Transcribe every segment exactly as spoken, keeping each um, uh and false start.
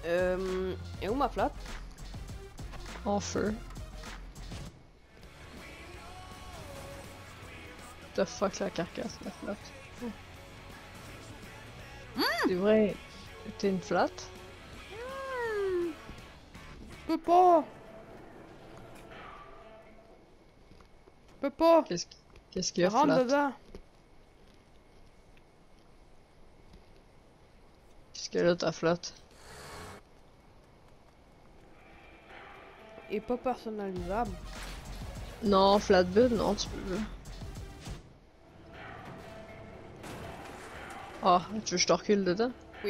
Euh... Et où ma flotte? En feu. The fuck la carcasse, la flotte. Oh. Mm. C'est vrai, t'es une flotte? Mm. Je peux pas! Je peux pas! Qu'est-ce qu'est-ce qu'il y a, Rentre flotte? dedans! Qu'est-ce que là ta flotte? Et pas personnalisable. Non, flatbed, non, tu peux. Ah, tu veux que je te recule dedans? Oui.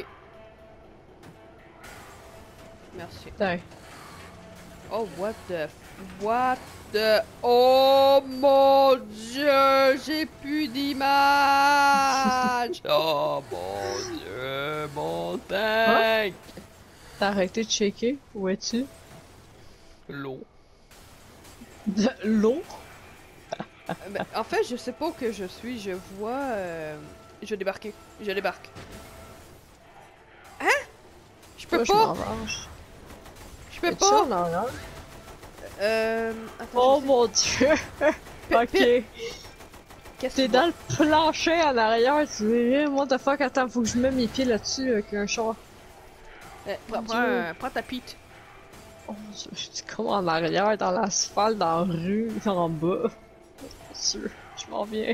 Merci. Tiens. Oh, what the... What the... Oh mon dieu! J'ai plus d'image! Oh mon dieu! Mon tank! T'as arrêté de shaker? Où es-tu? L'eau. De l'eau? Ben, en fait, je sais pas où que je suis. Je vois... Euh... Je vais débarquer. Je débarque. Hein? Je peux Moi, pas! Je peux Es-tu en pas! arrière? Euh... Attends, Oh je sais. mon dieu! Ok. Qu'est-ce T'es que dans le plancher en arrière, tu verrais. What the fuck, attends, faut que je mette mes pieds là-dessus avec un char. Euh, prends, Mon prends, Dieu. un- prends ta pite. Oh mon dieu, j'étais comme en arrière, dans l'asphalte, dans la rue, en bas. Mon dieu, je m'en viens.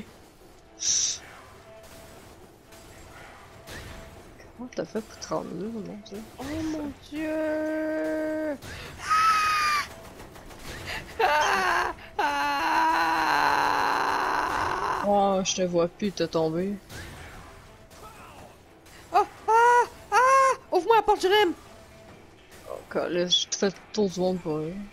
Comment t'as fait pour te rendre là, mon dieu? Oh mon dieu! Ah! Ah! Oh, je te vois plus, t'es tombé. Oh! Ah! Ah! Ouvre-moi la porte, Jérém! Oh, calisse, je te fais le tour du monde pour rien.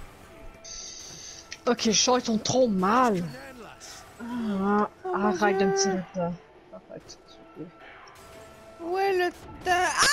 Ok, le char, il tourne trop mal. Ah, Oh, mon arrête de me Dieu. tirer dedans. Arrête, s'il te plaît. Où est le temps? Ah!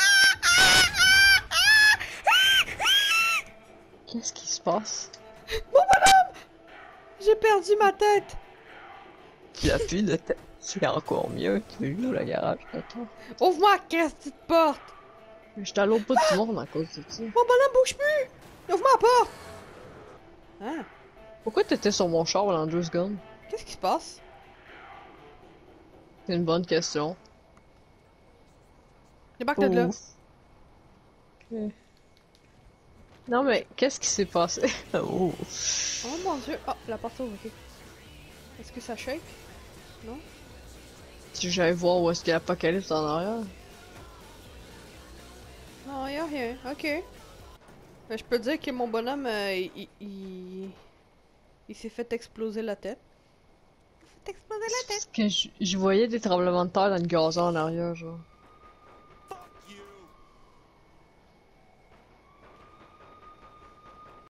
Qu'est-ce qui se passe? Mon bonhomme! J'ai perdu ma tête! Tu as plus de tête. C'est encore mieux, tu es où le garage, attends. Ouvre-moi la petite porte! J'étais à l'autre bout du monde à cause de ça. Mon bonhomme bouge plus! Ouvre-moi la porte! Hein? Pourquoi t'étais sur mon char pendant deux secondes? Qu'est-ce qui se passe? C'est une bonne question. Débarque de là. Ouf. Ok. Non mais, qu'est-ce qui s'est passé? Oh. Oh mon dieu! Oh, la porte ouvre, ok. Est-ce que ça shake? Non? Si j'allais voir où est-ce qu'il y a l'apocalypse en arrière. Non, y'a rien. Ok. Ben, je peux dire que mon bonhomme, euh, il... Il, il s'est fait exploser la tête. Il s'est fait exploser la tête! Parce que je, je voyais des tremblements de terre dans le gazon en arrière, genre.